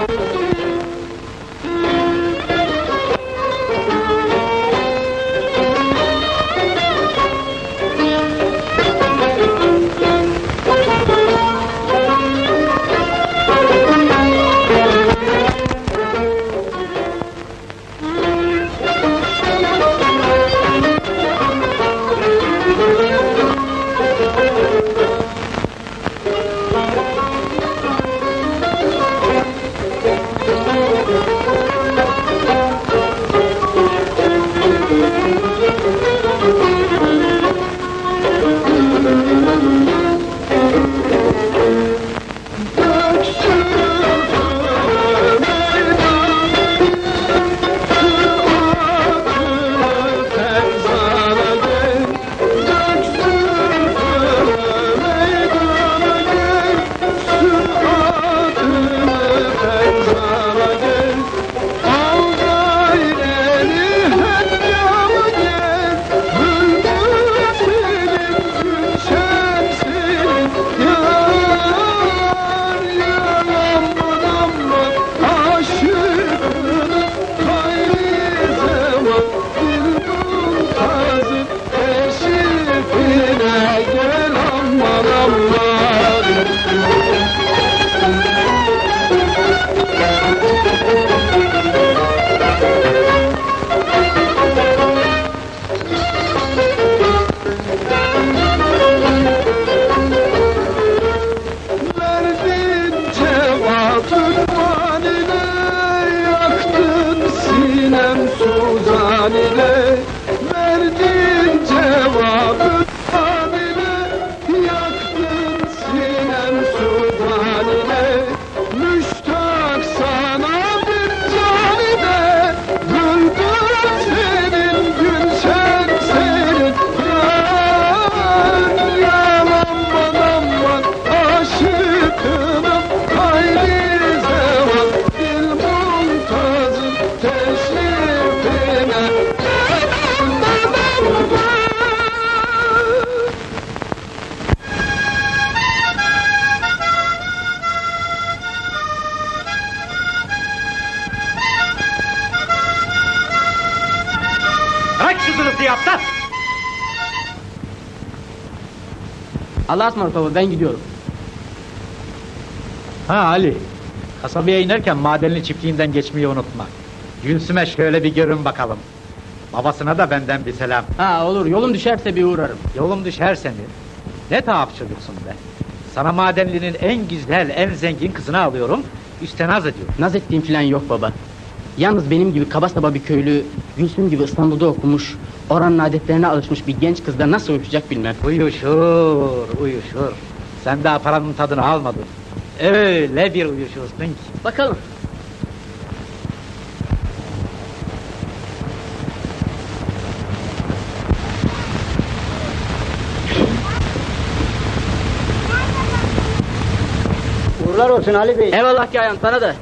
Allah'a ısmarladık baba, ben gidiyorum. Ha Ali, kasabaya inerken madenli çiftliğinden geçmeyi unutma. Gülsüm'e şöyle bir görün bakalım. Babasına da benden bir selam. Ha olur, yolum düşerse bir uğrarım. Yolum düşerse mi? Ne tuhaf çocuksun be! Sana madenlinin en güzel, en zengin kızını alıyorum, üstte naz ediyorum. Naz ettiğim falan yok baba. Yalnız benim gibi kaba saba bir köylü, Gülsüm gibi İstanbul'da okumuş, oranın adetlerine alışmış bir genç kızla nasıl uyuşacak bilmem. Uyuşur, uyuşur. Sen daha paranın tadını almadın. Öyle bir uyuşursun ki. Bakalım. Uğurlar olsun Ali Bey. Eyvallah Kayan, sana da.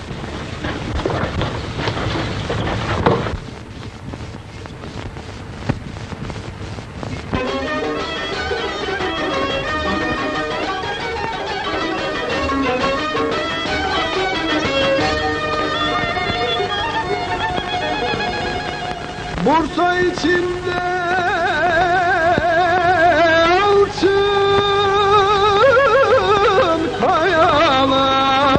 Bursa içinde altın kayalar,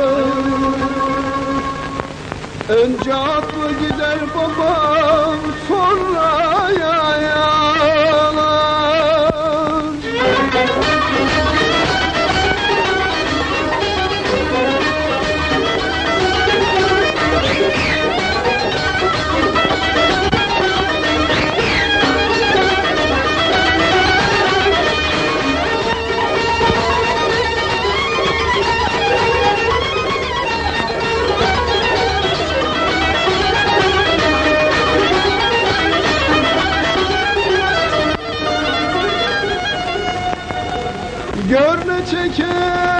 önce atlı gider babam, sonra yayalar. Gör ne çeker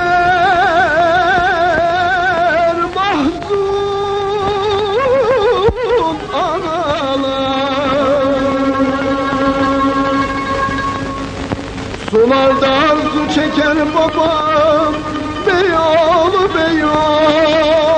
mahzun analar, sularda arzu çeker babam, beyoğlu beyoğlu.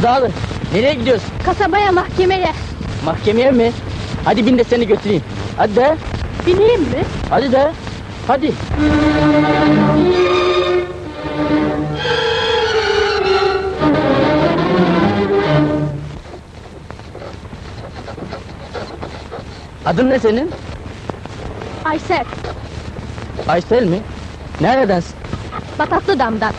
Rızalı, nereye gidiyorsun? Kasabaya, mahkemeye. Mahkemeye mi? Hadi bin de seni götüreyim. Hadi de, Bineyim mi? hadi de, hadi. Adın ne senin? Aysel, Aysel mi? Neredensin? Bataklı Dam'dan.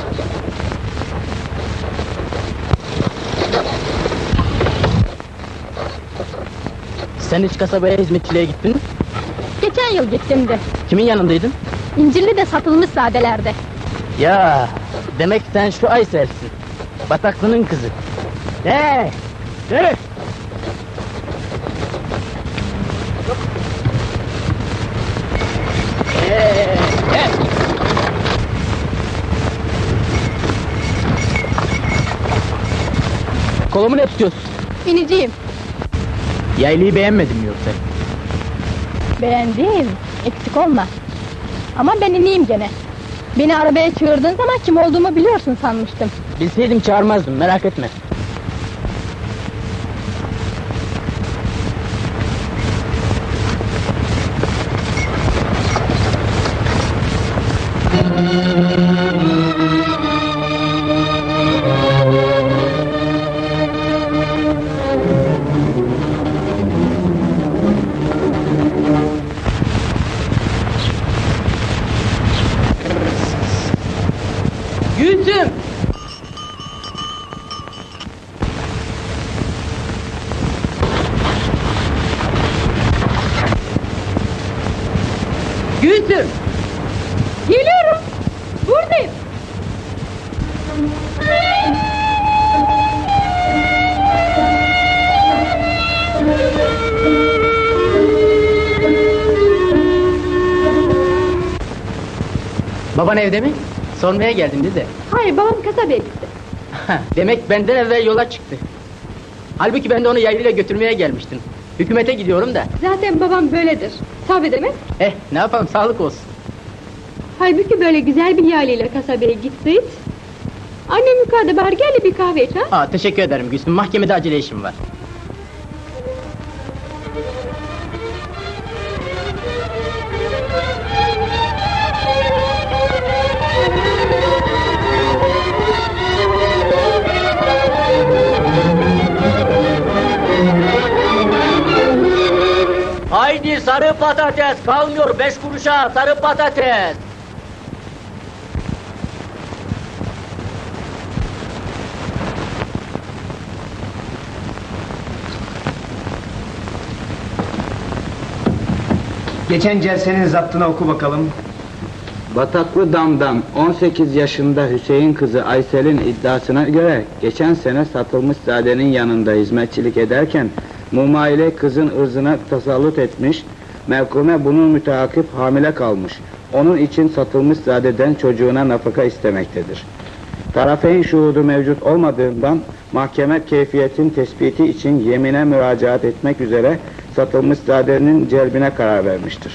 Sen hiç kasabaya hizmetçiliğe gittin mi? Geçen yıl gittim de. Kimin yanındaydın? İncirli de satılmış sadelerde. Ya, demek sen şu Aysel'sin. Bataklı'nın kızı. Hey! Hey! Kolumu ne tutuyorsun? İniciyim. Yaylayı beğenmedin mi yoksa? Beğendim, eksik olma. Ama ben ineyim gene. Beni arabaya çığırdığın zaman kim olduğumu biliyorsun sanmıştım. Bilseydim çağırmazdım, merak etme. Gülsüm! Gülsüm! Geliyorum, buradayım. Baban evde mi? Sormaya geldim bize. Hayır, babam kasabaya gitti. Demek benden evvel yola çıktı. Halbuki ben de onu yaylıyla götürmeye gelmiştim. Hükümete gidiyorum da. Zaten babam böyledir. Sabredemez. Ne yapalım, sağlık olsun. Halbuki böyle güzel bir yaylayla kasabaya gitseydin. Annem yukarıda, bari gel de bir kahve iç ha. Teşekkür ederim Gülsüm, mahkemede acele işim var. Haydi sarı patates, kalmıyor 5 kuruşa sarı patates. Geçen celsenin zaptını oku bakalım. Bataklı Dam'dan 18 yaşında Hüseyin kızı Aysel'in iddiasına göre geçen sene satılmış zadenin yanında hizmetçilik ederken mumayile kızın ırzına tasallut etmiş, merkume bunun müteakip hamile kalmış. Onun için satılmış zadeden çocuğuna nafaka istemektedir. Tarafeyn şuhudu mevcut olmadığından mahkeme keyfiyetin tespiti için yemine müracaat etmek üzere satılmış zadenin celbine karar vermiştir.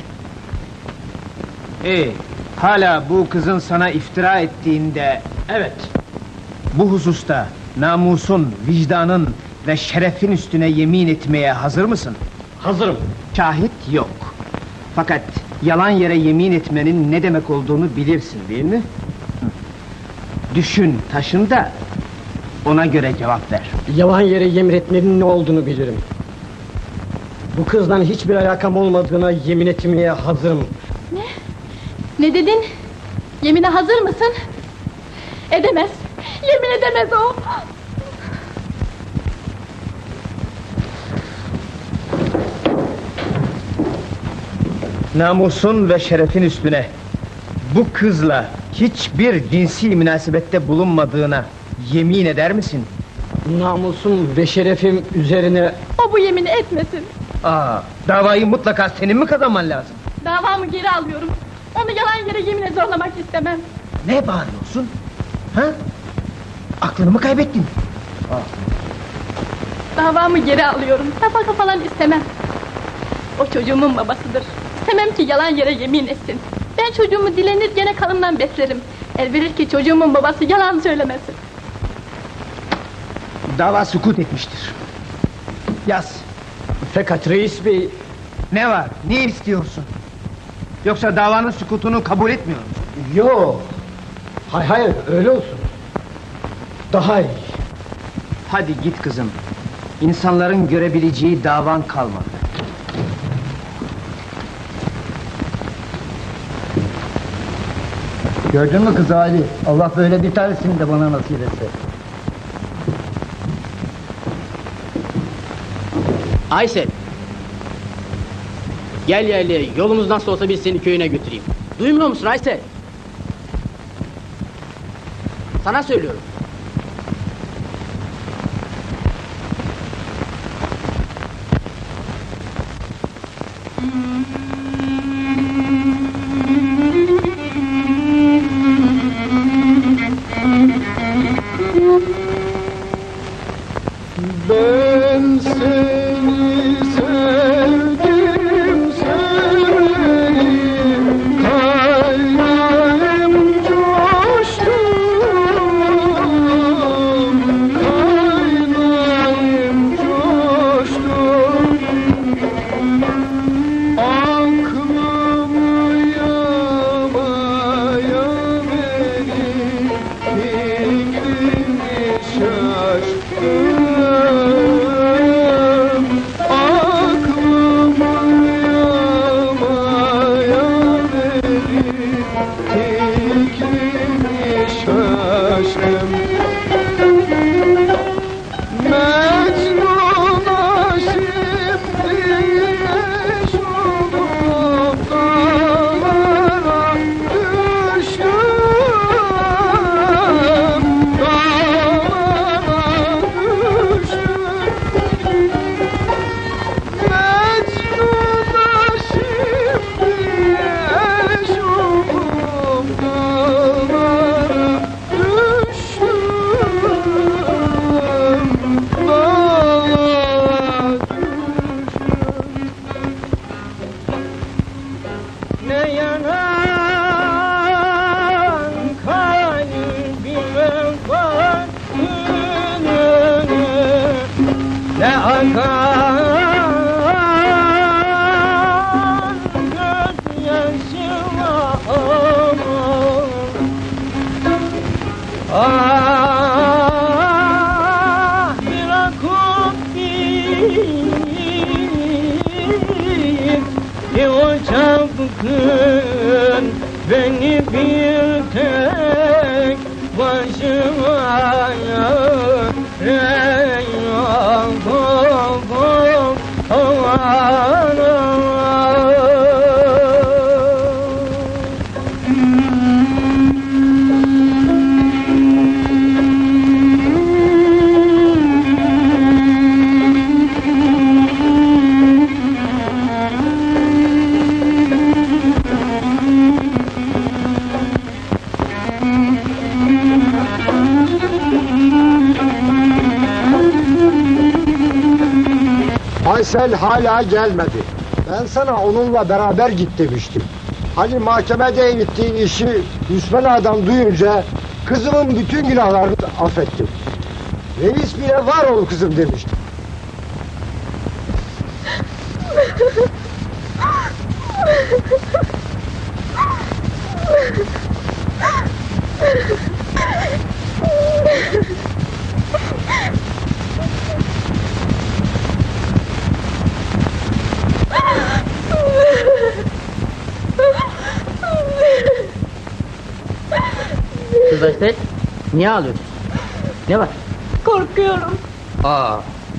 Hala bu kızın sana iftira ettiğinde... Evet. Bu hususta namusun, vicdanın ve şerefin üstüne yemin etmeye hazır mısın? Hazırım. Şahit yok. Fakat yalan yere yemin etmenin ne demek olduğunu bilirsin değil mi? Düşün, taşın da ona göre cevap ver. Yalan yere yemin etmenin ne olduğunu bilirim. Bu kızdan hiçbir alakam olmadığına yemin etmeye hazırım. Ne dedin? Yemine hazır mısın? Edemez. Yemin edemez o. Namusun ve şerefin üstüne bu kızla hiçbir cinsi münasebette bulunmadığına yemin eder misin? Namusum ve şerefim üzerine... O bu yemini etmesin. Davayı mutlaka senin mi kazanman lazım? Davamı geri alıyorum. Onu yalan yere yemine zorlamak istemem. Ne bağırıyorsun? Ha? Aklını mı kaybettin? Davamı geri alıyorum. Nafaka falan istemem. O çocuğumun babasıdır. İstemem ki yalan yere yemin etsin. Ben çocuğumu dilenir gene kanımdan beslerim. El verir ki çocuğumun babası yalan söylemesin. Dava sükut etmiştir. Yaz. Fakat reis bey, Ne var? Ne istiyorsun? Yoksa davanın sükutunu kabul etmiyor musun? yok. Hayır, öyle olsun. Daha iyi. Hadi git kızım. İnsanların görebileceği davan kalmadı. Gördün mü kız Ali? Allah böyle bir tanesini de bana nasip etse. Aysel. Gel yerli, yolumuz nasıl olsa biz seni köyüne götüreyim. Duymuyor musun Aysel? Sana söylüyorum. Ben seni sevdim, sevdim, kalbim coştu, kalbim coştu. Aklımı yamaya beni, fikrimi şaştı. Beni bir tek başıma Aysel hala gelmedi. Ben sana onunla beraber git demiştim. Hani mahkemede eğittiğin işi Hüsmen Ağa'dan duyunca kızımın bütün günahlarını affettim. Reis bile var ol kızım demişti. Kız Aysel, niye ağlıyorsun? Ne var? Korkuyorum. Aa.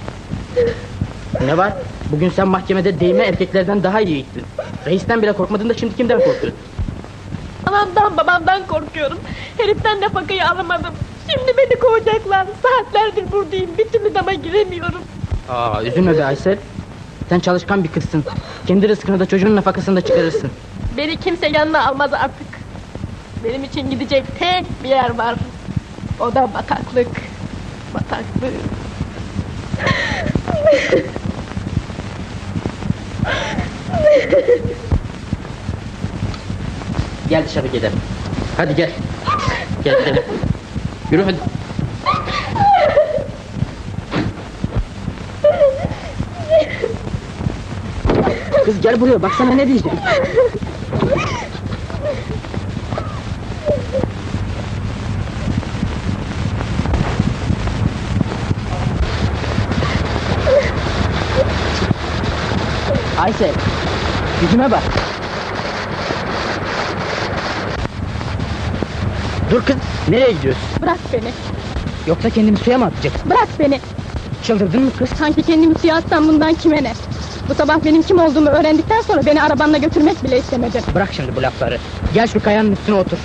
Ne var? Bugün sen mahkemede değme erkeklerden daha iyi gittin. Reisten bile korkmadın da şimdi kimden korkuyorsun? Anamdan babamdan korkuyorum. Heriften nafakayı alamadım. Şimdi beni kovacaklar. Saatlerdir buradayım. Bir türlü dama giremiyorum. Aa, üzülme be Aysel. Sen çalışkan bir kızsın. Kendi rızkını da çocuğun nafakasını da çıkarırsın. Beni kimse yanına almaz artık. Benim için gidecek tek bir yer var. O da bataklık. Bataklık. Gel dışarı gidelim. Hadi gel. Gel gidelim. Yürü hadi. Kız gel buraya, baksana ne diyeceğim. Aysel, yüzüme bak. Dur kız, nereye gidiyorsun? Bırak beni, Yoksa kendini suya mı atacaksın? bırak beni. Çıldırdın mı kız? Sanki kendimi suya atsam bundan kime ne? Bu sabah benim kim olduğumu öğrendikten sonra beni arabanla götürmek bile istemedin. Bırak şimdi bu lafları. Gel şu kayanın üstüne otur.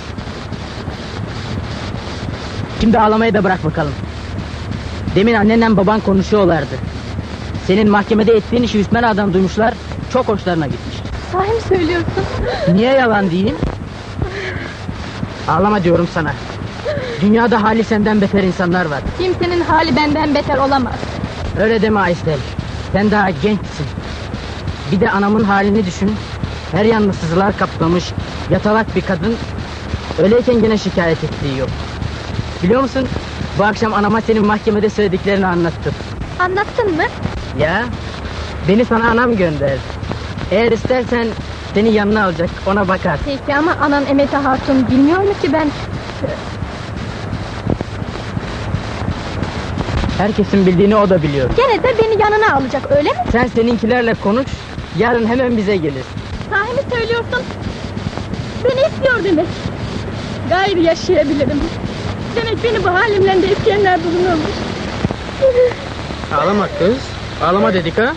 Şimdi ağlamayı da bırak bakalım. Demin annenle baban konuşuyorlardı. Senin mahkemede ettiğin işi Hüsmen Ağa'dan duymuşlar. Çok hoşlarına gitmiş. Sahi mi söylüyorsun? Niye yalan diyeyim? Ağlama diyorum sana. Dünyada hali senden beter insanlar var. Kimsenin hali benden beter olamaz. Öyle deme Aysel. Sen daha gençsin. Bir de anamın halini düşün. Her yanını sızılar kaplamış, yatalak bir kadın. Öyleyken gene şikayet ettiği yok. Biliyor musun? Bu akşam anama senin mahkemede söylediklerini anlattım. Anlattın mı? Ya, beni sana anam gönderdi. Eğer istersen seni yanına alacak, ona bakar. Peki ama anan Emete Hatun bilmiyor mu ki ben... Herkesin bildiğini o da biliyor. Gene de beni yanına alacak, öyle mi? Sen seninkilerle konuş, yarın hemen bize gelir. Sahi mi söylüyorsun? Beni istiyor demek. Gayrı yaşayabilirim. Demek beni bu halimle de isteyenler bulunurmuş. Ağlama kız, ağlama dedik ha.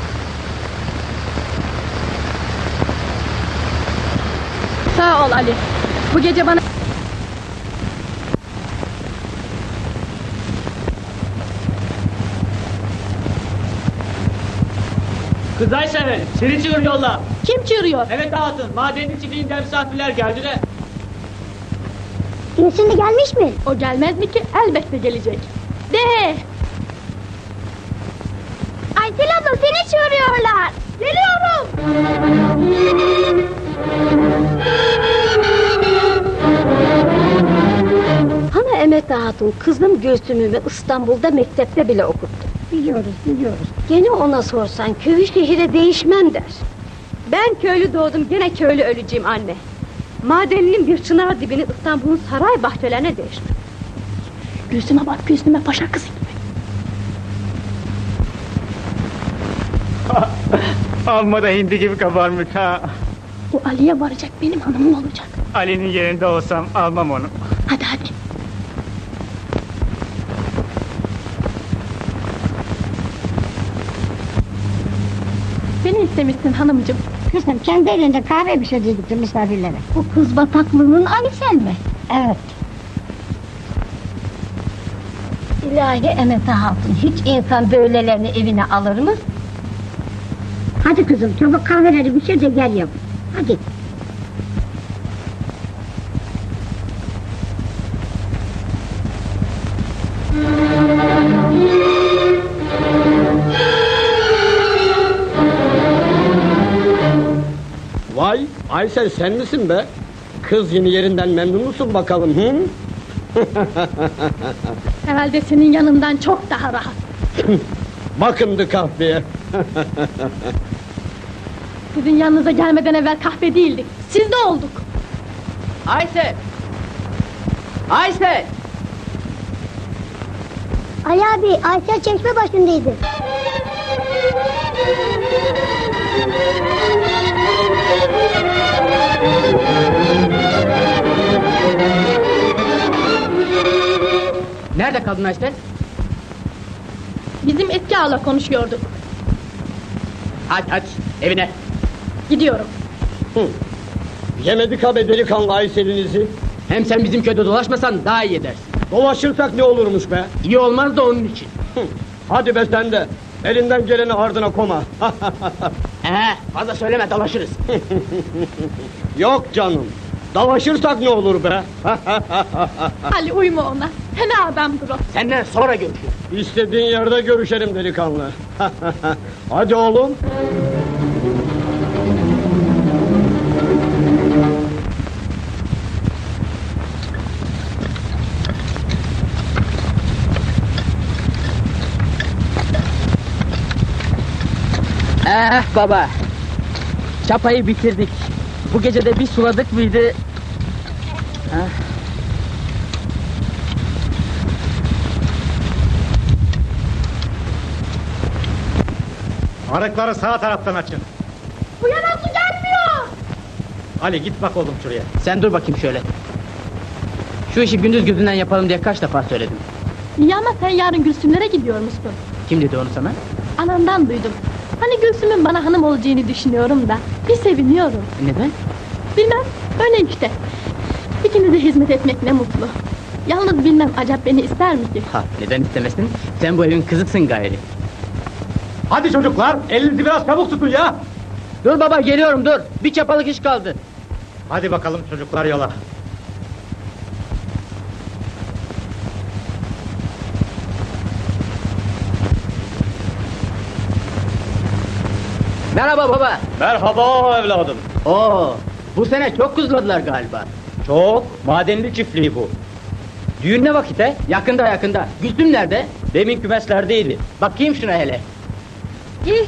Sağ ol Ali. Bu gece bana... Kız Aysel, seni çağırıyorlar. Kim çığırıyor? Evet hatun, madenin çiftliğinden misafirler geldi de. Şimdi gelmiş mi? O gelmez mi ki? Elbette gelecek. De! Aysel abla seni çağırıyorlar. Geliyorum. Hani Emete Hatun kızım Gülsüm'ü İstanbul'da mektepte bile okuttu. Biliyoruz. Gene ona sorsan köyü şehire değişmem der. Ben köylü doğdum gene köylü öleceğim anne. Madeninin bir çınar dibini İstanbul'un saray bahçelerine değiştim. Gülsüme bak, Gülsüme paşa kızı gibi. Amma da hindi gibi kabarmış ha. Bu Ali'ye varacak, benim hanımım olacak. Ali'nin yerinde olsam almam onu. Hadi hadi. Beni istemişsin hanımcığım. Kızım kendi elinde kahve pişirecekti misafirlere. Bu kız bataklığının Aysel mi? Evet. İlahi Emete Hatun hiç insan böylelerini evine alır mı? Hadi kızım çabuk kahveleri pişir de gel yap. Hadi. Vay Aysel sen misin be? Kız yeni yerinden memnun musun bakalım hı? Herhalde senin yanından çok daha rahat. Bakındı kahveye. Sizin yanınıza gelmeden evvel kahve değildik. Siz de olduk. Aysel! Aysel! Ali abi Aysel çeşme başındaydı. Nerede kaldın Aysel? Bizim eski ağla konuşuyorduk. Hadi evine. Gidiyorum. Yemedik abi delikanlı Aysel'inizi. Hem sen bizim köyde dolaşmasan daha iyi edersin. Dolaşırsak ne olurmuş be? İyi olmaz da onun için. Hadi be sen de. Elinden geleni ardına koma. Fazla söyleme, dolaşırız. Yok canım. Dalaşırsak ne olur be? Ali uyma ona. Fena adamdır o. Senden sonra görüşürüz. İstediğin yerde görüşelim delikanlı. Hadi oğlum. Baba. Çapayı bitirdik. Bu gece de bir suladık mıydı? Ha? Arıkları sağ taraftan açın. Bu yana su gelmiyor. Ali git bak oğlum şuraya. Sen dur bakayım şöyle. Şu işi gündüz gözünden yapalım diye kaç defa söyledim. İyi ama sen yarın Gülsümlere gidiyormuşsun. Kim dedi onu sana? Anamdan duydum. Hani Gülsüm'ün bana hanım olacağını düşünüyorum da bir seviniyorum. Neden? Bilmem, öyle işte. İkinize hizmet etmek ne mutlu. Yalnız bilmem acaba beni ister mi ki? Ha, neden istemesin? Sen bu evin kızısın gayri. Hadi çocuklar, elinizi biraz çabuk tutun ya. Dur baba, geliyorum dur. Bir çapalık iş kaldı. Hadi bakalım çocuklar yola. Merhaba baba. Merhaba evladım. Oo, bu sene çok kuzladılar galiba. Çok, madenli çiftliği bu. Düğün ne vakitte? Yakında. Gülsüm nerede? Demin kümeslerdeydi. Bakayım şuna hele. Gel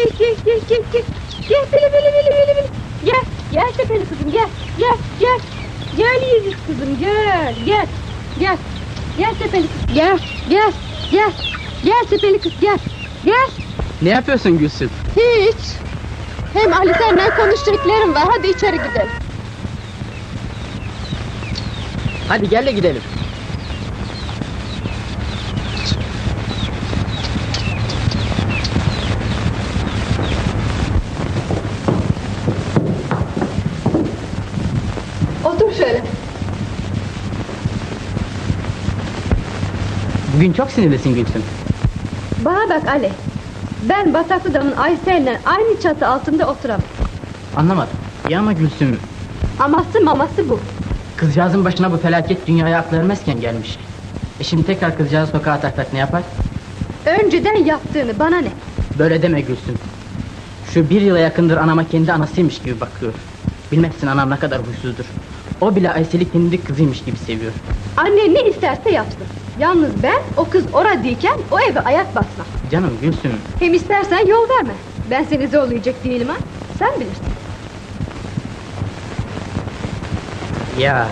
bili. Gel Sepeli kızım gel. Gel Yiğit kızım gel. Gel Sepeli kız gel. Gel Sepeli kız gel. Ne yapıyorsun Gülsüm? Hiç. Hem Ali senden konuşacaklarım var. Hadi içeri gidelim. Hadi gel de gidelim. Otur şöyle. Bugün çok sinirlisin Gülsüm. Bana bak Ali. Ben Bataklıdam'ın Aysel'le aynı çatı altında oturamam. Anlamadım. Ya ama Gülsüm, Maması bu. kızcağızın başına bu felaket dünyaya aklı ermezken gelmiş. Şimdi tekrar kızcağızı sokağa atarsak ne yapar? Önceden yaptığını bana ne? Böyle deme Gülsüm. Şu bir yıla yakındır anama kendi anasıymış gibi bakıyor. Bilmezsin anam ne kadar huysuzdur. O bile Aysel'i kendi kızıymış gibi seviyor. Annen ne isterse yapsın. Yalnız ben o kız oradayken o eve ayak basmam. Canım Gülsüm. Hem istersen yol verme. Ben seni zorlayacak değilim ha. Sen bilirsin. Ya.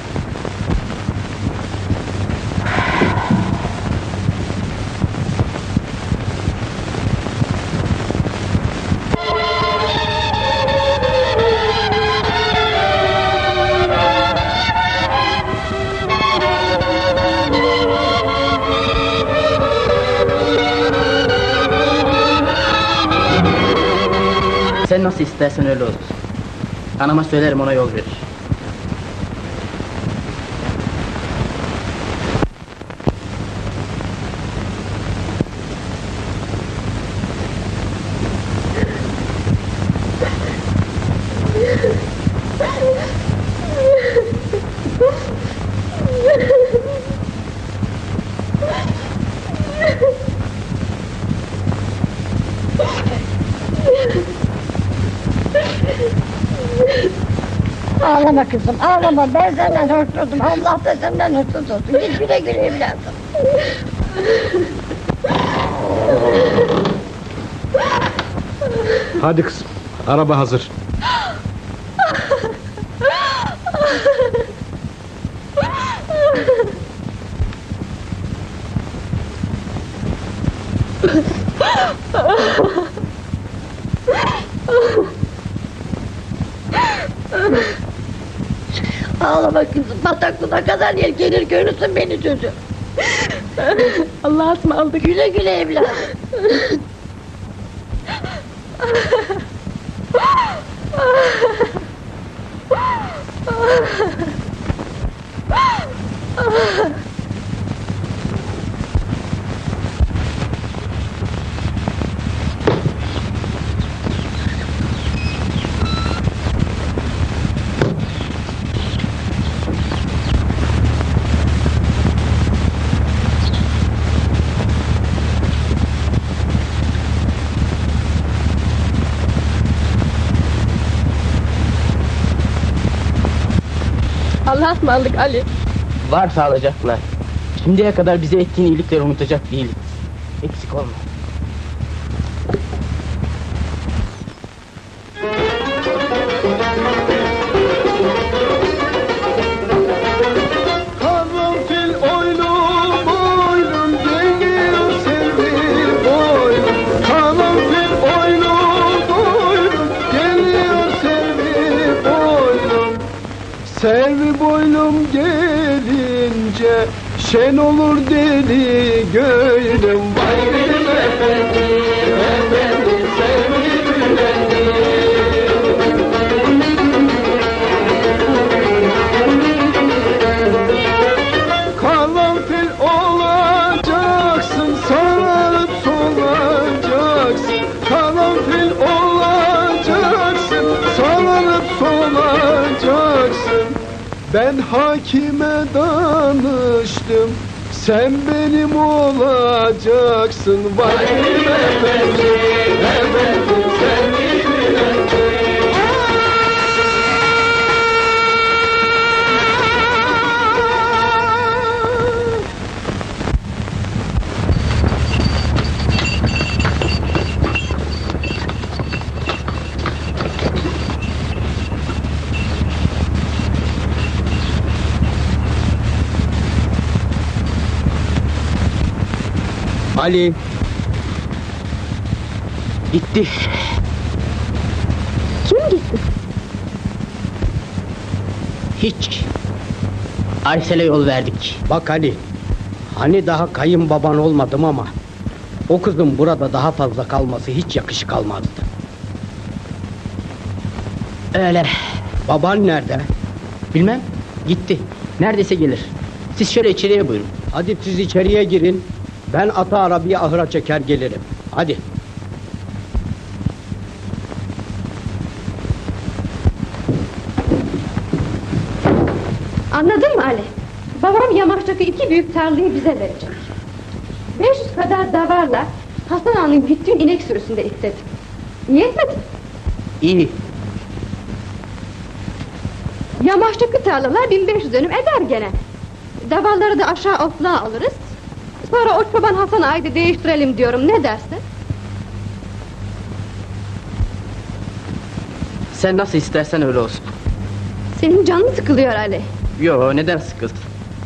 Sen nasıl istersen öyle olur. Anama söylerim, ona yol verir. Ağlama kızım, ağlama. Ben senden hoşnuzdum. Allah da senden hoşnut olsun. Git güle güle evladım. Hadi kızım, araba hazır. Ağlama kızım. Bataklığa kadar yer gelir görürsün beni çocuğum. Allah'a ısmarladık. Güle güle evladım. Allah'a ısmarladık Ali. Var sağlayacaklar. Şimdiye kadar bize ettiğin iyilikleri unutacak değiliz. Eksik olma. Servi boylum gelince şen olur deli gönlüm. Vay benim efendim, efendim servi gülendim. Karanfil olacaksın, sararıp solacaksın. Karanfil olacaksın, sararıp solacaksın. Ben hakime danıştım, sen benim olacaksın. Vay benim efendim, efendim servi gülendim. Ali. Gitti. Kim gitti? Hiç. Aysel'e yol verdik. Bak Ali, hani daha kayınbaban olmadım ama o kızın burada daha fazla kalması hiç yakışık almazdı. Öyle. Baban nerede? Bilmem. Gitti. Neredeyse gelir. Siz şöyle içeriye buyurun. Hadi siz içeriye girin. Ben atı arabayı ahıra çeker gelirim. Hadi. Anladın mı Ali? Babam Yamaç'taki 2 büyük tarlayı bize verecek. 500 kadar davarla Hasan Ağa'nın bütün inek sürüsünde istedi. Niye etmedin? İyi. Yamaç'taki tarlalar 1500 dönüm eder gene. Davarları da aşağı otluğa alırız. Sonra o çoban Hasan Ağa'yı da değiştirelim diyorum, ne dersin? Sen nasıl istersen öyle olsun. Senin canın sıkılıyor Ali. Yo, neden sıkılsın?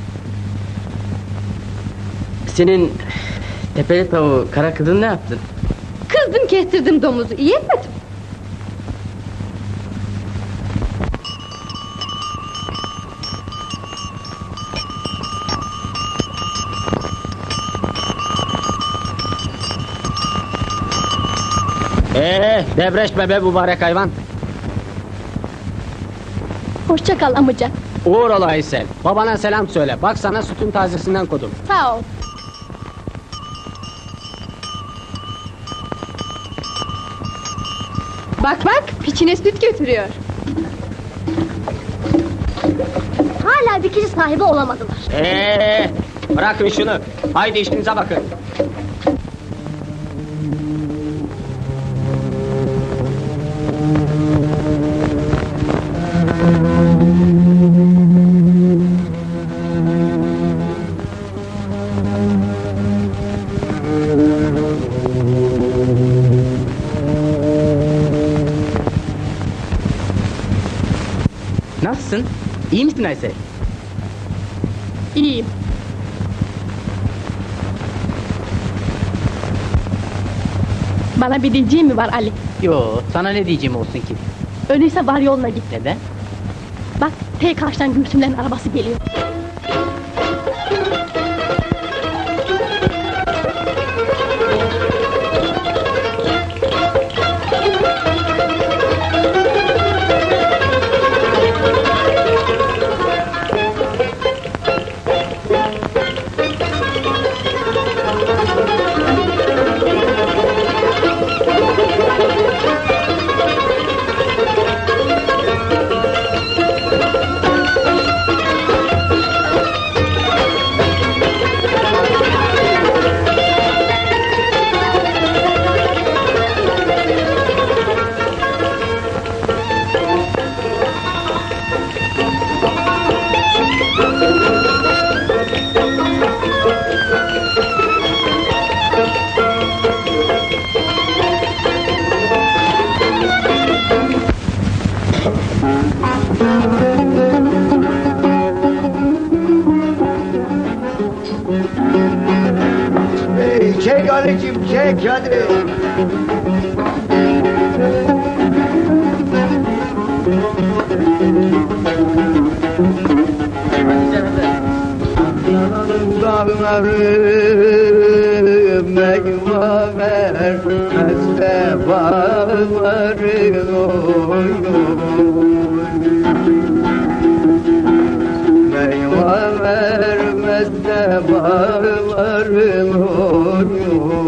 Senin tepeli tavuğu, kara kızın ne yaptın? Kızdım, kestirdim domuzu, iyi etmedim. Devreşme be mübarek hayvan. Hoşça kal amca. Uğur ola Aysel. Babana selam söyle. Bak sana sütün tazesinden kodum. Sağ ol. Bak bak, piçine süt götürüyor. Hala dikici sahibi olamadılar. Bırakın şunu. Haydi işinize bakın. Nasılsın? İyi misin Aysel? İyiyim. Bana bir diyeceğin mi var Ali? Yo, sana ne diyeceğim olsun ki? Öyleyse var yoluna git. Neden? Bak, karşıdan Gülsümlerin arabası geliyor. Çek Ali'cim, çek hadi. Dalları meyve vermez de bağları oy meyve vermez de bağları oy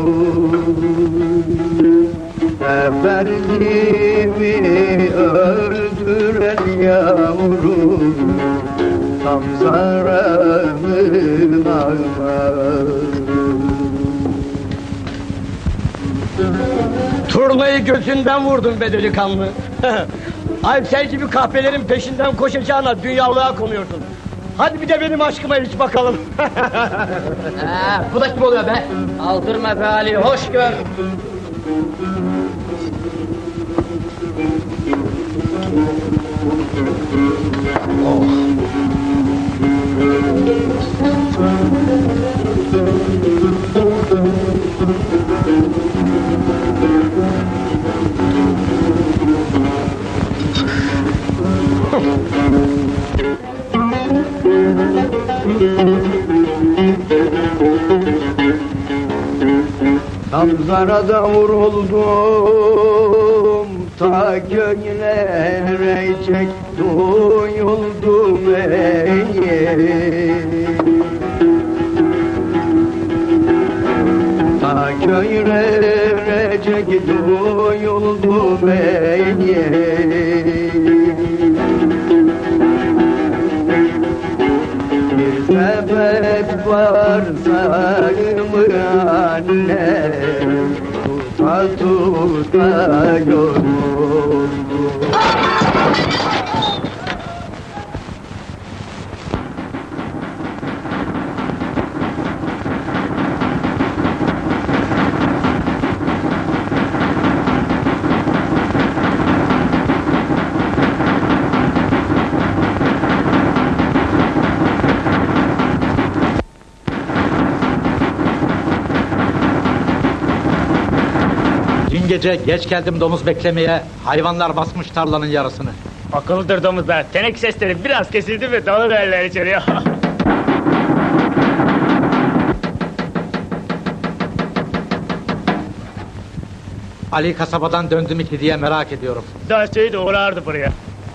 Efendimi öldüren yavrum tam zararın ağlar Turnayı gözünden vurdun be delikanlı. Aysel gibi kahpelerin peşinden koşacağına dünyalığa konuyorsun. Hadi bir de benim aşkıma iç bakalım. Bu da kim oluyor be? Aldırma be Ali, hoş gör. Zamzarada vuruldum ta göğlere çek duyuldu beni ta göğlere çek duyuldu beni Bir sebep var sarımı anne tuta yoruldu Gece geç geldim domuz beklemeye. Hayvanlar basmış tarlanın yarısını. Akıllıdır domuzlar. Tenek sesleri biraz kesildi mi dalır eller içeriye. Ali kasabadan döndü mü ki diye merak ediyorum. Dönseydi uğrardı buraya.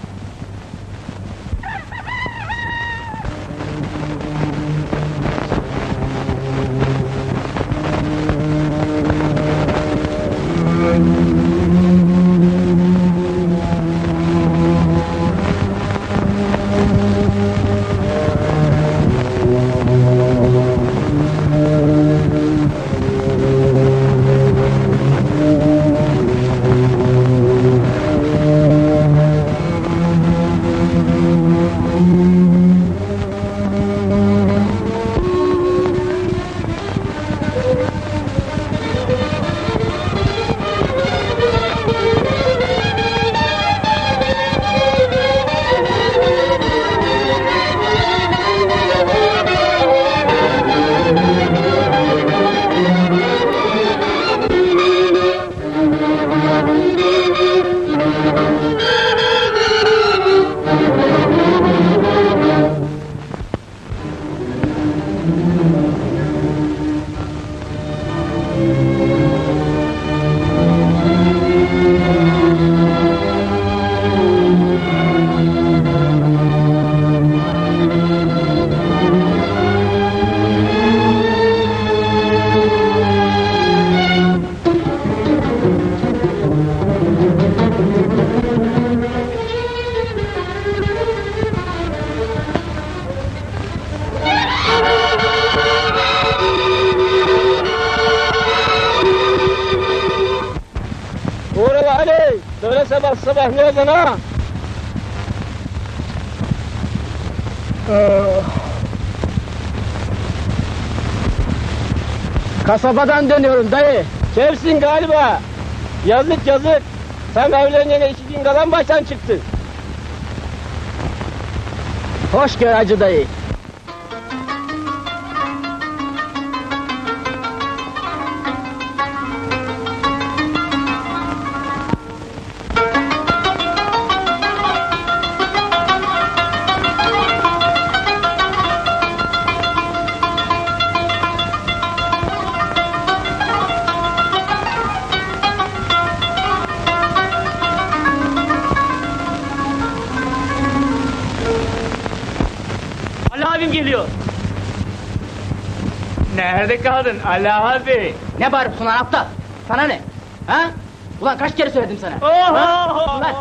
Sabah ne oldun ha? Kasabadan dönüyorum dayı. Kevsin galiba. Yazık yazık. Sen evlenene 2 gün kalan baştan çıktın. Hoş gör Hacı dayı. nerede kaldın Ali abi? Ne bağırıyorsun lan aptal? Sana ne? Ha? Ulan kaç kere söyledim sana? Ha? Ulan!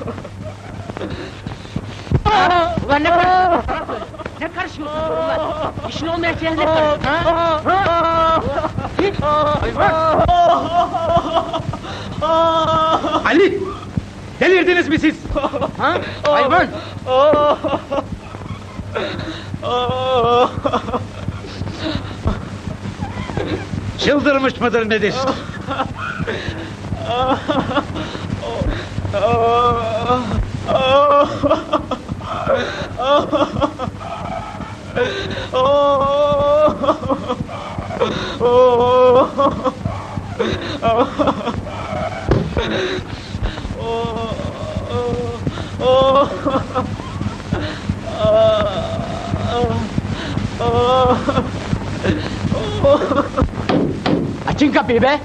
Ulan ne karışıyorsun? Sana söyle. Ne karışıyorsun ulan? İşin olmayan şeyler ne karışıyorsun? Ha? Ha? Git! Hayvan! Ali! Delirdiniz mi siz? Ha? Hayvan! Çıldırmış mıdır nedir? Açın kapıyı be!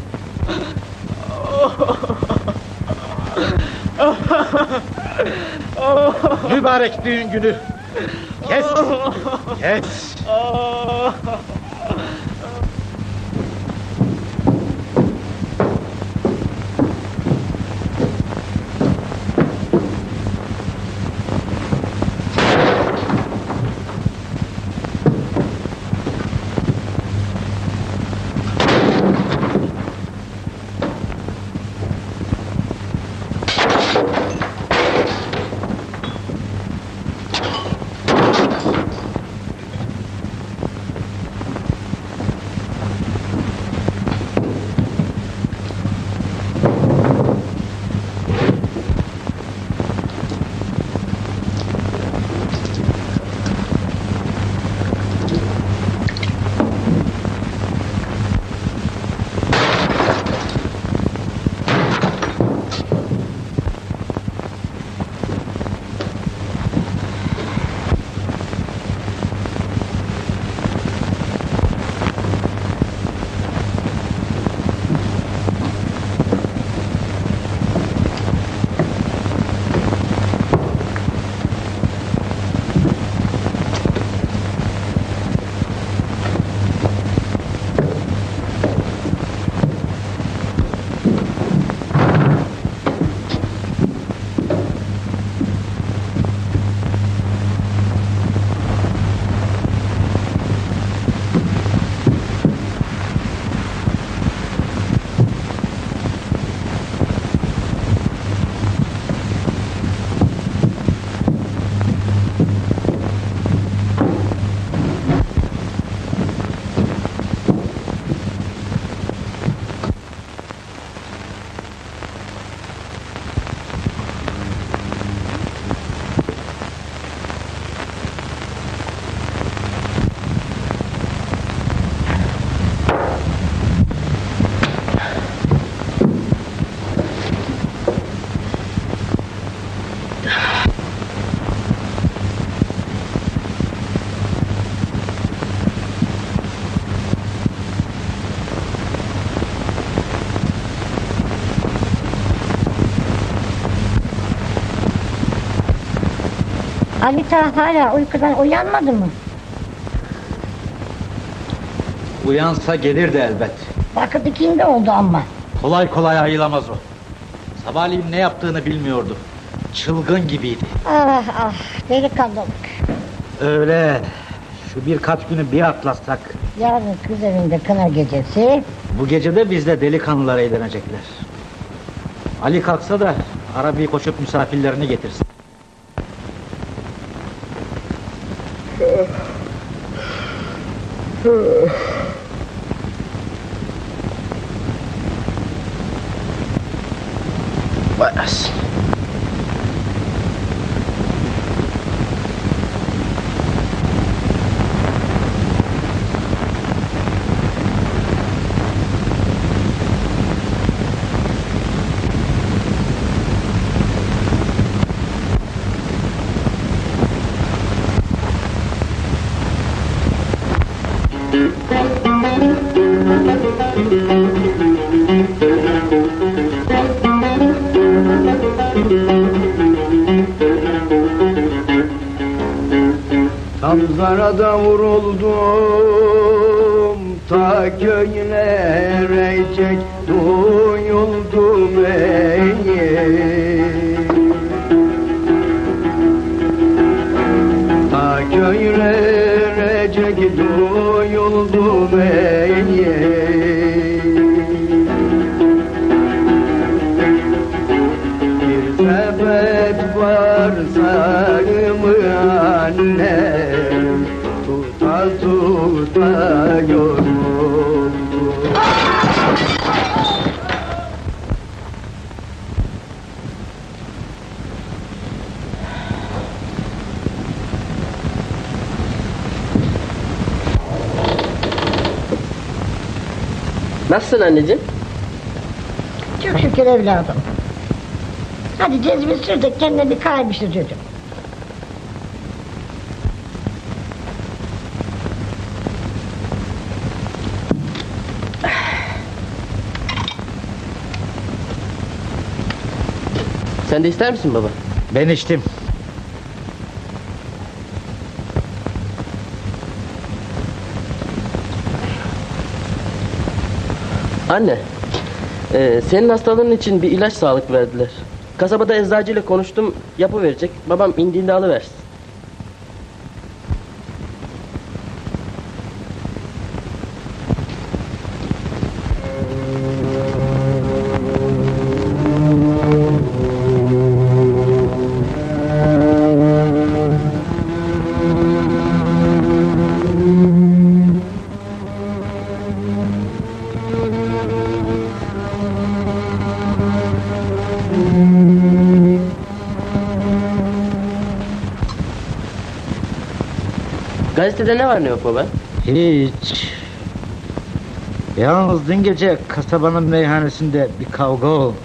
Mübarek düğün günü! Kes! Kes! Ali Ağa hala uykudan uyanmadı mı? Uyansa gelirdi elbet. Vakit ikindi oldu ama. Kolay kolay ayılamaz o. Sabahleyin ne yaptığını bilmiyordu. Çılgın gibiydi. Ah ah delikanlılık. Öyle. Şu birkaç günü bir atlatsak. Yarın kız evinde kına gecesi. Bu gece de bizde delikanlılar eğlenecekler. Ali kalksa da arabayı koşup misafirlerini getirsin. Bas. Tam zarada vuruldum, ta verecek duyuldu beni. Ta köylerecek duyuldu beni. Sebep varsa mı annem tuta tuta yoruldu. Nasılsın anneciğim? Çok şükür evladım. Hadi cezmi sür de kendini kaymıştır çocuğum. Sen de ister misin baba? Ben içtim. Anne, senin hastalığın için bir ilaç sağlık verdiler. Kasabada eczacıyla konuştum, yapıverecek. Babam indiğinde alıversin. Gazetede ne var ne yok baba? Hiç. Yalnız dün gece kasabanın meyhanesinde bir kavga olmuş.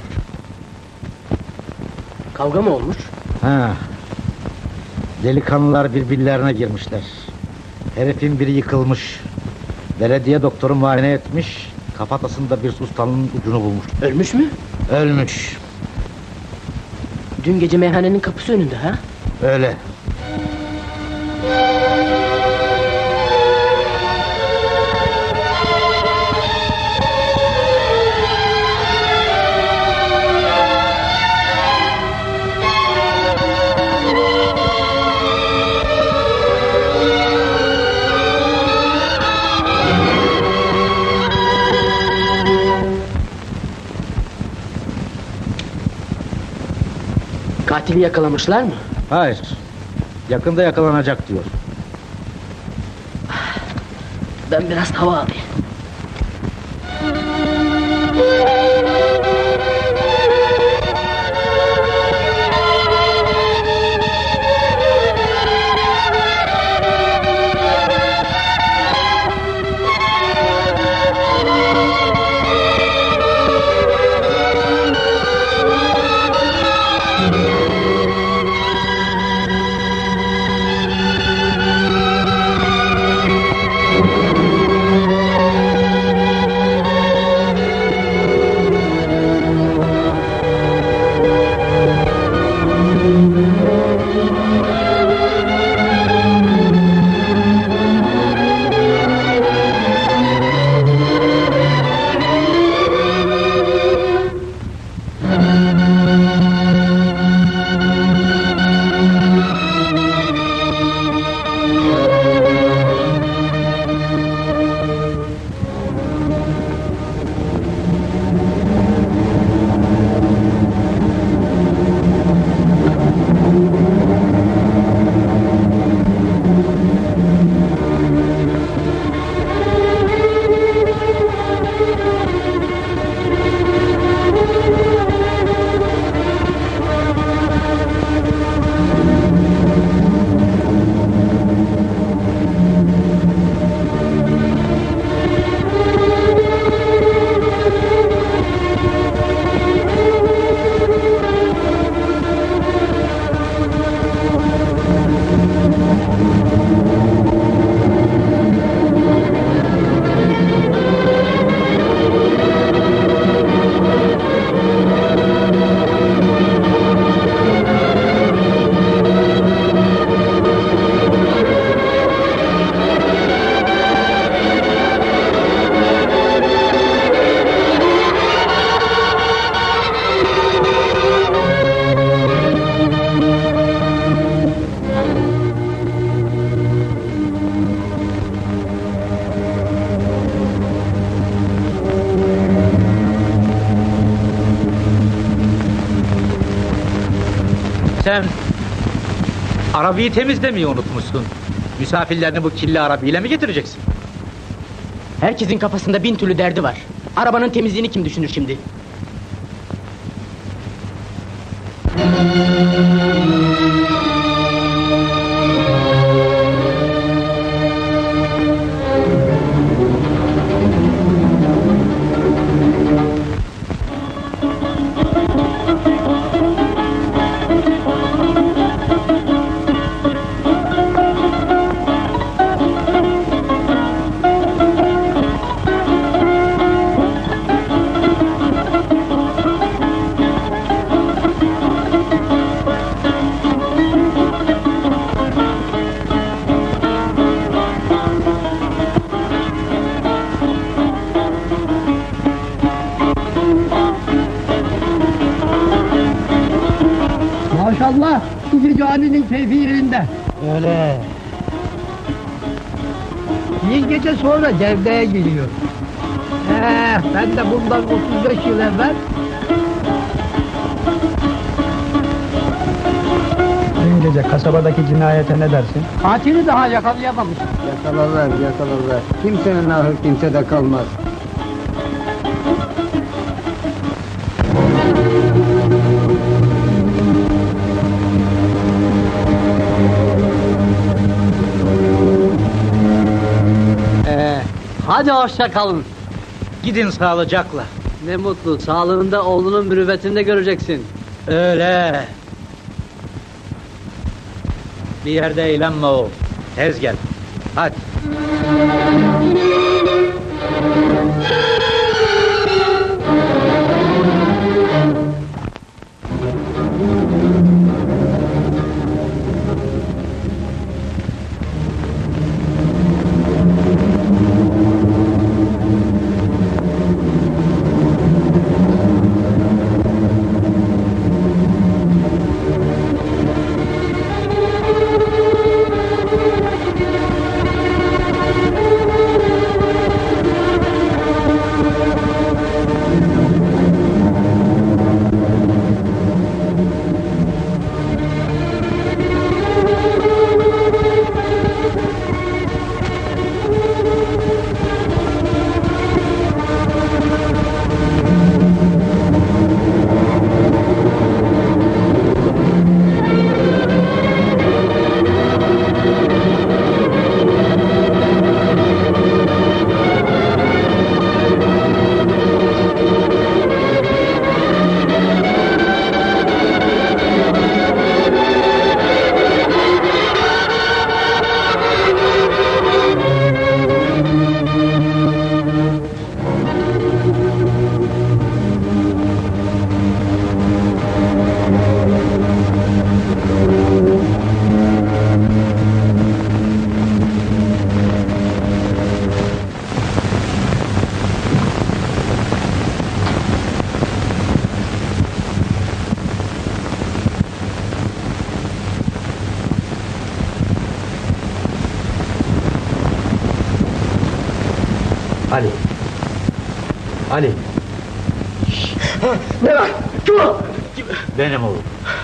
Kavga mı olmuş? Ha. Delikanlılar birbirlerine girmişler. Herifin biri yıkılmış. Belediye doktoru muayene etmiş. Kafatasında bir sustanın ucunu bulmuş. Ölmüş mü? Ölmüş. Dün gece meyhanenin kapısı önünde ha? Öyle. Katili yakalamışlar mı? Hayır. Yakında yakalanacak diyor. Ben biraz hava alayım. Sen arabayı temizlemeyi unutmuşsun. Misafirlerini bu kirli arabayla mı getireceksin? Herkesin kafasında 1000 türlü derdi var. Arabanın temizliğini kim düşünür şimdi? Maşallah, bizi caninin keyfi yerinde. Öyle. Bir gece sonra devreye giriyor. Ben de bundan 35 yıl evvel... Dün gece kasabadaki cinayete ne dersin? Katili daha yakalayamamış. Yakalarlar. Kimsenin ahı kimsede kalmaz. Hadi hoşça kalın. Gidin sağlıcakla. Ne mutlu, sağlığında oğlunun mürüvvetinde göreceksin. Öyle. Bir yerde eğlenme oğul. Tez gel. Hadi. Ali. Ne var? Kim o? Benim oğlum.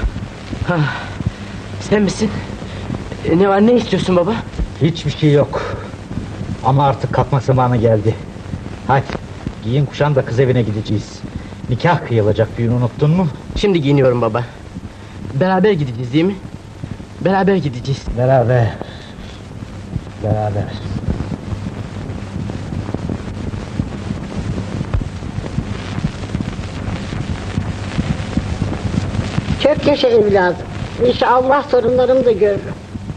Sen misin? Ne var, ne istiyorsun baba? Hiçbir şey yok. Ama artık kalkma zamanı geldi. Hadi giyin kuşan da kız evine gideceğiz. Nikah kıyılacak, düğünü unuttun mu? Şimdi giyiniyorum baba. Beraber gideceğiz değil mi? Beraber gideceğiz. Beraber. Çok yaşa evladım. İnşallah torunlarım da görürüm.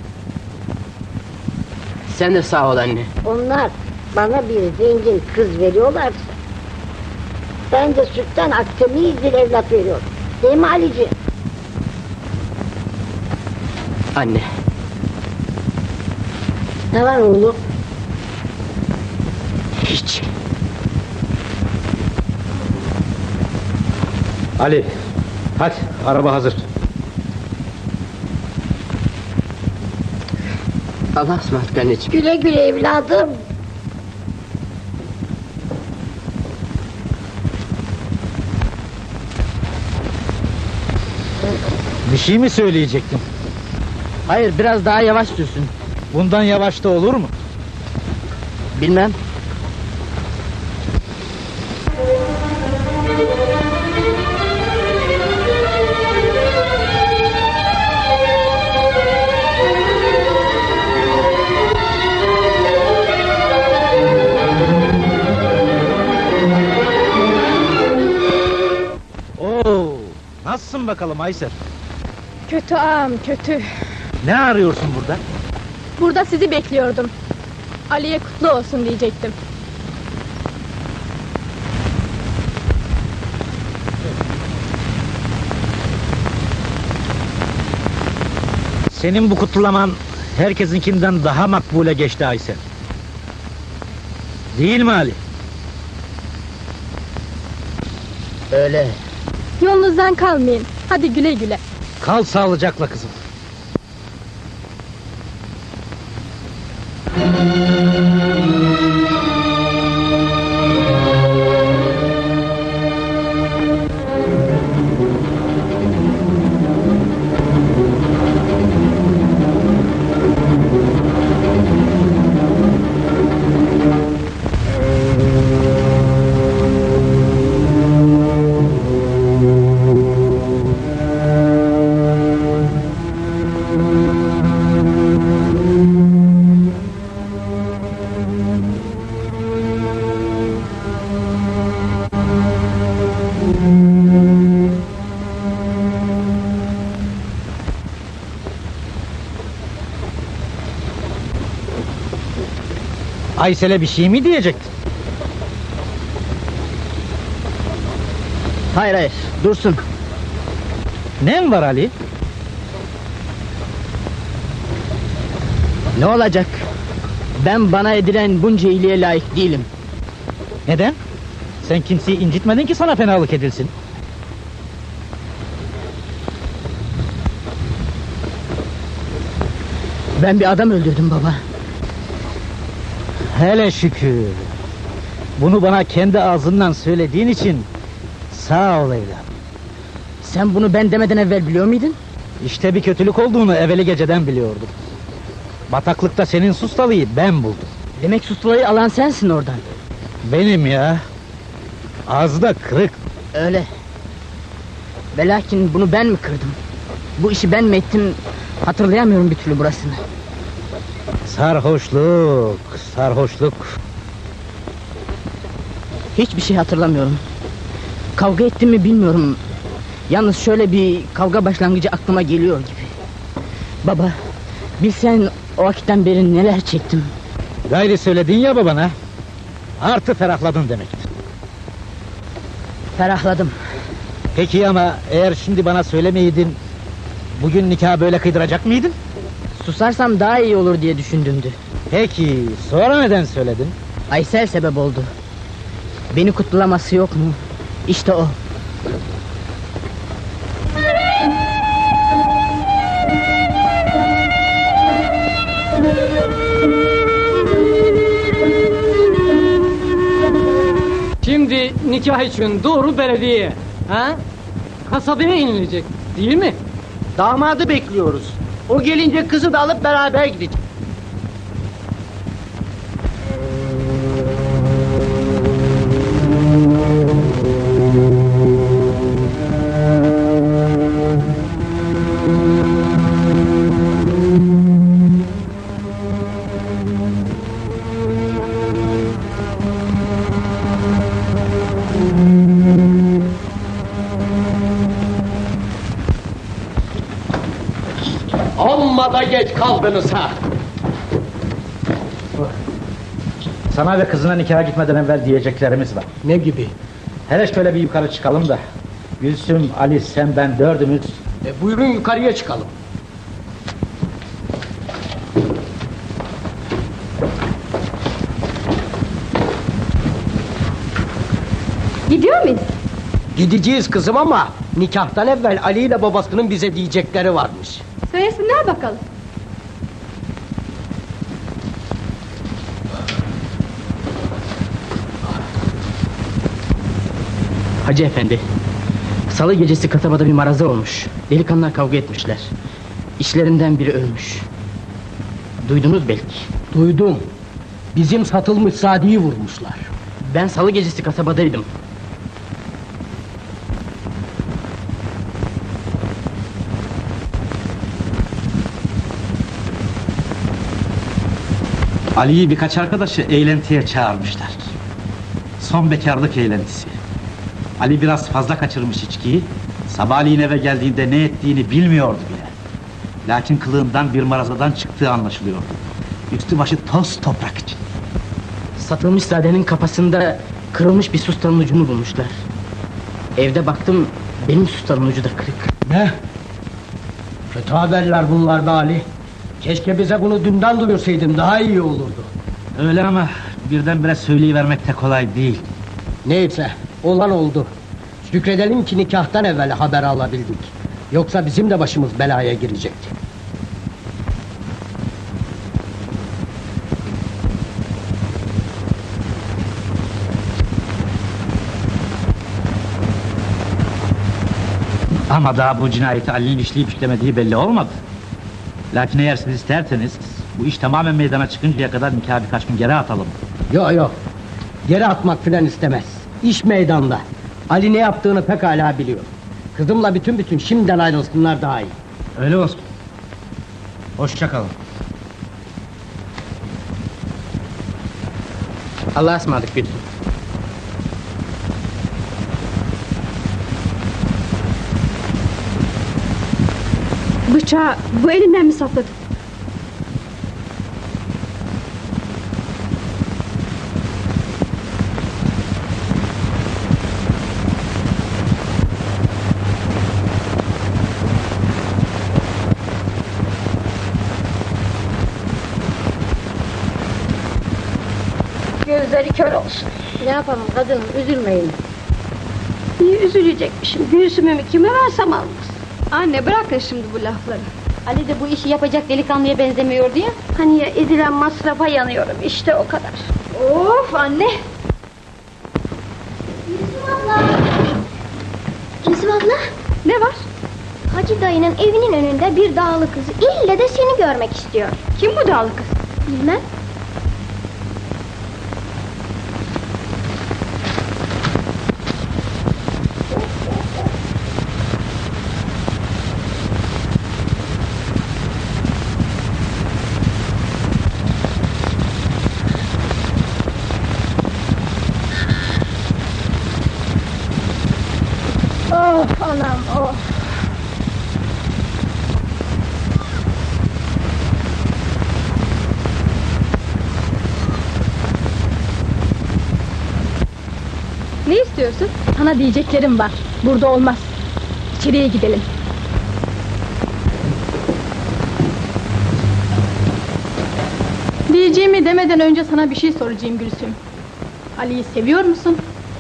Sen de sağ ol anne. Onlar bana bir zengin kız veriyorlarsa... ...ben de sütten aktemiz bir evlat veriyorum. Değil mi Ali'ciğim? Anne. Ne var oğlum? Hiç. Ali, hadi araba hazır. Allah'a ısmarladık anneciğim. Güle güle evladım. Bir Bir şey mi söyleyecektin? Hayır, biraz daha yavaş sürsün. Bundan yavaş da olur mu? Bilmem. Oo, nasılsın bakalım Aysel? Kötü ağam, kötü. Ne arıyorsun burada? Burada sizi bekliyordum. Ali'ye kutlu olsun diyecektim. Senin bu kutlaman herkesinkinden daha makbule geçti Aysel. Değil mi Ali? Öyle. Yolunuzdan kalmayın. Hadi güle güle. Kal sağlıcakla kızım. Aysel'e bir şey mi diyecektin? Hayır hayır, dursun. Ne var Ali? Ne olacak? Ben bana edilen bunca iyiliğe layık değilim. Neden? Sen kimseyi incitmedin ki sana fenalık edilsin. Ben bir adam öldürdüm baba. Hele şükür. Bunu bana kendi ağzından söylediğin için sağ ol evladım. Sen bunu ben demeden evvel biliyor muydun? İşte bir kötülük olduğunu evveli geceden biliyordum. Bataklıkta senin sustalıyı ben buldum. Demek sustulayı alan sensin oradan. Benim ya. Ağzı da kırık. Öyle. Ve lakin bunu ben mi kırdım? Bu işi ben mi ettim? Hatırlayamıyorum bir türlü burasını. Sarhoşluk, sarhoşluk. Hiçbir şey hatırlamıyorum. Kavga ettim mi bilmiyorum. Yalnız şöyle bir kavga başlangıcı aklıma geliyor gibi. Baba, bilsen o vakitten beri neler çektim. Gayri söyledin ya babana. Artı ferahladın demektir. Ferahladım. Peki ama eğer şimdi bana söylemeydin, bugün nikahı böyle kıydıracak mıydın? Susarsam daha iyi olur diye düşündümdü. Peki sonra neden söyledin? Aysel sebep oldu. Beni kutlaması yok mu? İşte o. Şimdi nikah için doğru belediyeye. Ha? Kasabaya inilecek, değil mi? Damadı bekliyoruz. O gelince kızı da alıp beraber gideceğiz. Amma da geç kaldınız ha! Sana ve kızına nikaha gitmeden evvel diyeceklerimiz var. Ne gibi? Hele şöyle bir yukarı çıkalım da Gülsüm, Ali, sen, ben dördümüz. Buyurun yukarıya çıkalım. Gidiyor muyuz? Gideceğiz kızım ama nikahtan evvel Ali ile babasının bize diyecekleri varmış. Söylesinler bakalım. Hacı efendi, Salı gecesi kasabada bir maraza olmuş. Delikanlılar kavga etmişler. İşlerinden biri ölmüş. Duydunuz belki. Duydum. Bizim satılmış Sadi'yi vurmuşlar. Ben salı gecesi kasabadaydım. Ali'yi birkaç arkadaşı eğlentiye çağırmışlar. Son bekarlık eğlentisi. Ali biraz fazla kaçırmış içkiyi. Sabahleyin eve geldiğinde ne ettiğini bilmiyordu bile. Lakin kılığından bir marazadan çıktığı anlaşılıyordu. Üstü başı toz toprak için. Satılmış zadenin kafasında kırılmış bir sustalın ucunu bulmuşlar. Evde baktım, benim sustalın ucu da kırık. Ne? Kötü haberler bunlar be Ali. Keşke bize bunu dünden duyursaydın, daha iyi olurdu. Öyle ama birdenbire söyleyivermek de kolay değil. Neyse, olan oldu. Şükredelim ki nikahtan evvel haber alabildik. Yoksa bizim de başımız belaya girecekti. Ama daha bu cinayeti Ali'nin işleyip işlemediği belli olmadı. Lakin eğer siz isterseniz bu iş tamamen meydana çıkıncaya kadar nikahı birkaç gün geri atalım. Yok, geri atmak filan istemez. İş meydanda. Ali ne yaptığını pekala biliyor. Kızımla bütün şimdiden ayrılsınlar daha iyi. Öyle olsun. Hoşça kalın. Allah'a ısmarladık Gülsüm. Bıçağı bu elinden mi sapladın? Gözleri kör olsun. Ne yapalım kadınım, üzülmeyin. Niye üzülecekmişim? Gülsümümü kime versem almaz. Anne bırakın şimdi bu lafları. Ali de bu işi yapacak delikanlıya benzemiyordu ya. Hani ya edilen masrafa yanıyorum, işte o kadar. Of anne! Gülsüm abla. Ne var? Hacı dayının evinin önünde bir dağlı kız ille de seni görmek istiyor. Kim bu dağlı kız? Bilmem. Of anam of! Ne istiyorsun? Sana diyeceklerim var. Burada olmaz. İçeriye gidelim. Diyeceğimi demeden önce sana bir şey soracağım Gülsüm. Ali'yi seviyor musun?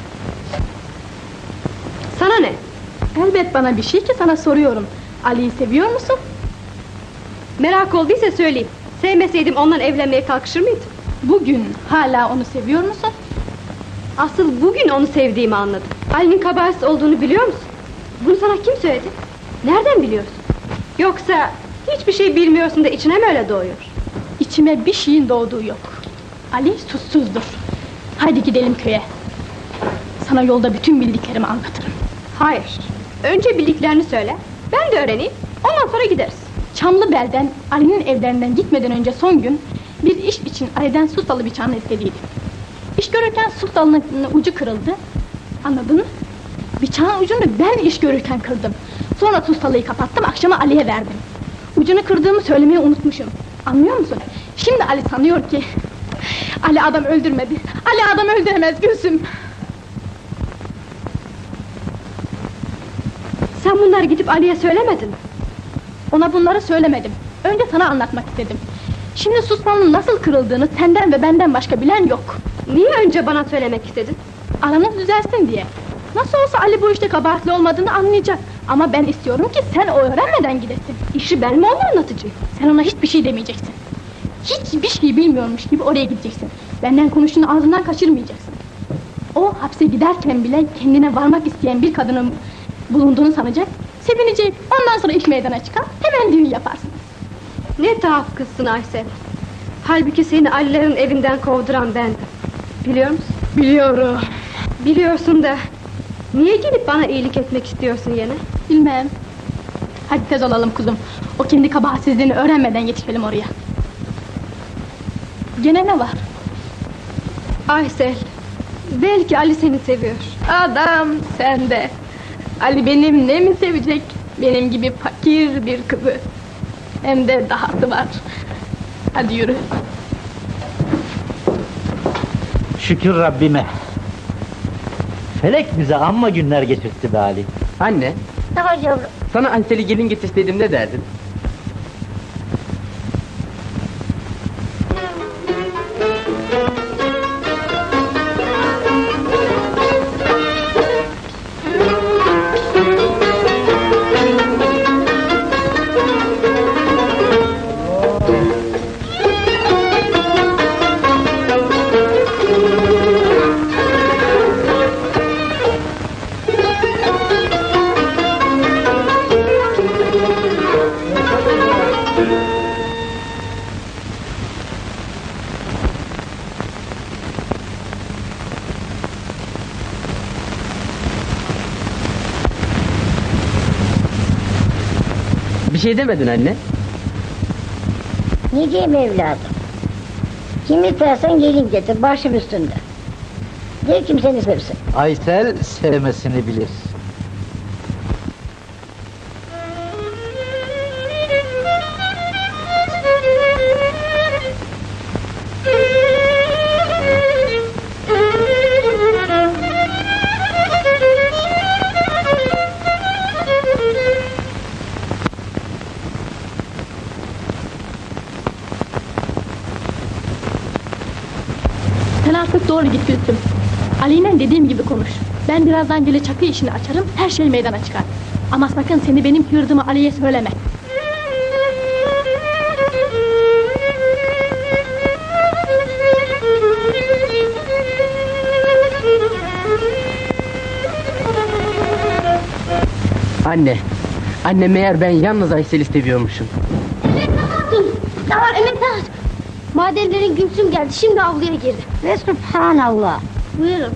Sana ne? Elbet bana bir şey ki sana soruyorum. Ali'yi seviyor musun? Merak olduysa söyleyeyim. Sevmeseydim ondan evlenmeye kalkışır mıydım? Bugün hala onu seviyor musun? Asıl bugün onu sevdiğimi anladım. Ali'nin kabahatsiz olduğunu biliyor musun? Bunu sana kim söyledi? Nereden biliyorsun? Yoksa hiçbir şey bilmiyorsun da içine mi öyle doğuyor? İçime bir şeyin doğduğu yok. Ali suçsuzdur. Haydi gidelim köye. Sana yolda bütün bildiklerimi anlatırım. Hayır. Önce bildiklerini söyle. Ben de öğreneyim. Ondan sonra gideriz. Çamlıbel'den Ali'nin evlerinden gitmeden önce son gün bir iş için Ali'den su dalı bıçağını istediydim. İş görürken su dalının ucu kırıldı. Anladın mı? Bıçağın ucunu ben iş görürken kırdım. Sonra sustalıyı kapattım, akşama Ali'ye verdim. Ucunu kırdığımı söylemeyi unutmuşum. Anlıyor musun? Şimdi Ali sanıyor ki Ali adam öldürmedi. Ali adam öldüremez Gülsüm. Sen bunları gidip Ali'ye söylemedin. Ona bunları söylemedim. Önce sana anlatmak istedim. Şimdi susmanın nasıl kırıldığını senden ve benden başka bilen yok. Niye önce bana söylemek istedin? Aranız düzelsin diye. Nasıl olsa Ali bu işte kabahatli olmadığını anlayacak. Ama ben istiyorum ki sen o öğrenmeden gidesin. İşi ben mi ona anlatacağım? Sen ona hiçbir şey demeyeceksin. Hiçbir şey bilmiyormuş gibi oraya gideceksin. Benden konuştuğunu ağzından kaçırmayacaksın. O hapse giderken bile kendine varmak isteyen bir kadının Bulunduğunu sanacak, sevinecek. Ondan sonra iş meydana çıkar, hemen düğün yaparsınız. Ne tuhaf kızsın Aysel. Halbuki seni Ali'lerin evinden kovduran bendim. Biliyor musun? Biliyorum. Biliyorsun da niye gelip bana iyilik etmek istiyorsun yine? Bilmem. Hadi tez olalım kuzum. O kendi kabahatsizliğini öğrenmeden yetişelim oraya. Gene ne var? Aysel, belki Ali seni seviyor. Adam sen de. Ali benim ne mi sevecek? Benim gibi fakir bir kızı. Hem de dahası var. Hadi yürü. Şükür Rabbime. Felek bize amma günler geçirtti be Ali. Anne, Ne var yavrum? sana Aysel'i gelin getirseydim ne derdin? Bir şey demedin anne. Ne diyeyim evladım? Kim istersen gelin getir, başım üstünde. De kim seni sevsin. Aysel sevmesini bilir. Sen artık doğru git Gülsüm. Ali'yle dediğim gibi konuş. Ben birazdan böyle çakı işini açarım, her şey meydana çıkar. Ama sakın seni benim yurduma Ali'ye söyleme. Anne meğer ben yalnız Aysel'i seviyormuşum. Dur, ne var Emet var? Madenlerin Gülsüm geldi, şimdi avluya girdi. Ve subhanallah. Buyurun.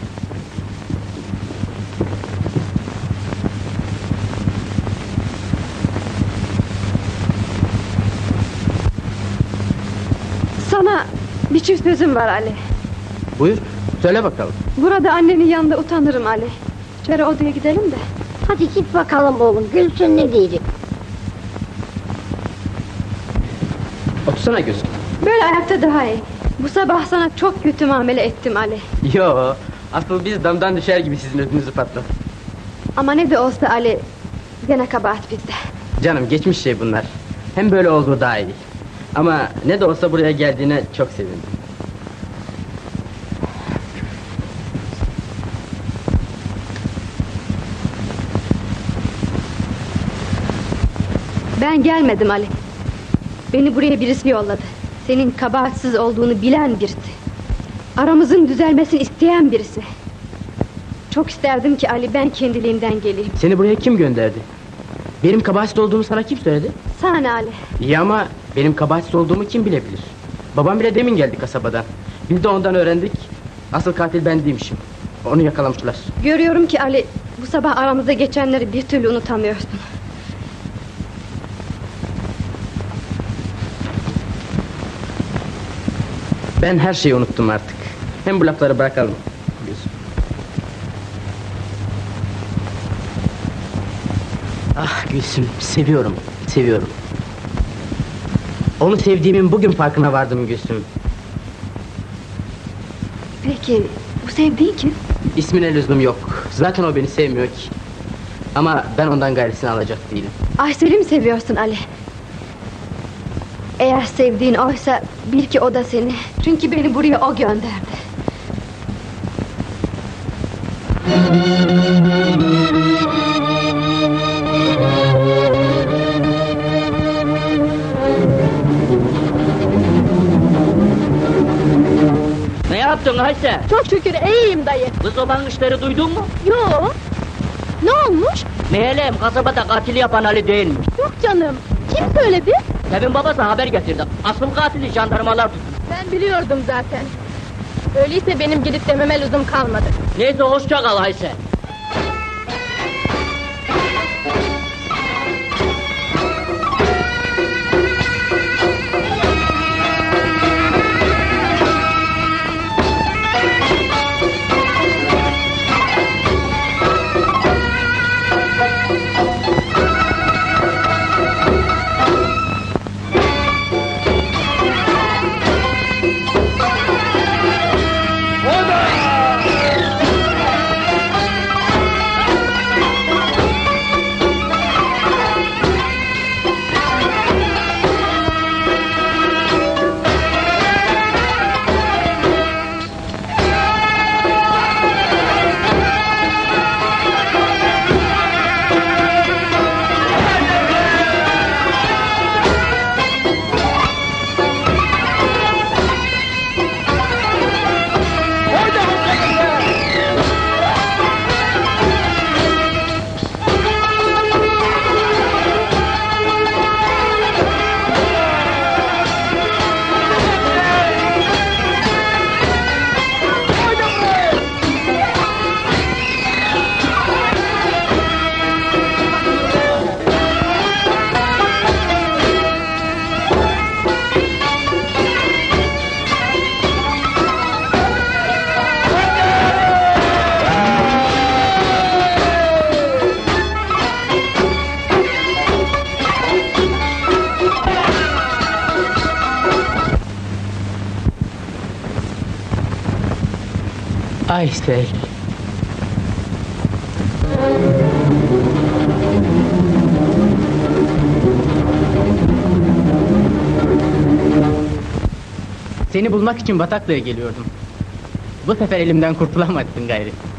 Sana bir çift sözüm var Ali. Buyur, söyle bakalım. Burada annenin yanında utanırım Ali. İçeri odaya gidelim de. Hadi git bakalım oğlum, Gülsün ne diyecek? Otursana Gülsüm. Böyle ayakta daha iyi. Bu sabah sana çok kötü muamele ettim Ali. Yo, asıl biz damdan düşer gibi sizin ödünüzü patlat. Ama ne de olsa Ali, gene kabahat bizde. Canım geçmiş şey bunlar. Hem böyle olduğu daha iyi. Ama ne de olsa buraya geldiğine çok sevindim. Ben gelmedim Ali. Beni buraya birisi yolladı. Senin kabahatsiz olduğunu bilen birisi. Aramızın düzelmesini isteyen birisi. Çok isterdim ki Ali, ben kendiliğimden geleyim. Seni buraya kim gönderdi? Benim kabahatsiz olduğumu sana kim söyledi? Sana ne Ali? İyi ama benim kabahatsiz olduğumu kim bilebilir? Babam bile demin geldi kasabadan. Biz de ondan öğrendik. Asıl katil ben değilmişim. Onu yakalamışlar. Görüyorum ki Ali, bu sabah aramızda geçenleri bir türlü unutamıyorsun. Ben her şeyi unuttum artık. Hem bu lafları bırakalım. Ah Gülsüm, seviyorum, seviyorum. Onu sevdiğimin bugün farkına vardım Gülsüm. Peki, bu sevdiğin kim? İsmine lüzum yok. Zaten o beni sevmiyor ki. Ama ben ondan gayrısını alacak değilim. Aysel'i mi seviyorsun Ali? Eğer sevdiğin oysa bil ki o da seni. Çünkü beni buraya o gönderdi. Ne yaptın Ayşe? Çok şükür iyiyim dayı. Kız olan işleri duydun mu? Yo. Ne olmuş? Meğerlem kasabada katili yapan Ali değilmiş. Yok canım. Kim söyledi? Sevin babası haber getirdi. Asıl katili jandarmalar tuttu. Ben biliyordum zaten. Öyleyse benim gidip dememe lüzum kalmadı. Neyse hoşça kal Ayşe. Aysel. Seni bulmak için bataklığa geliyordum. Bu sefer elimden kurtulamadın gayri.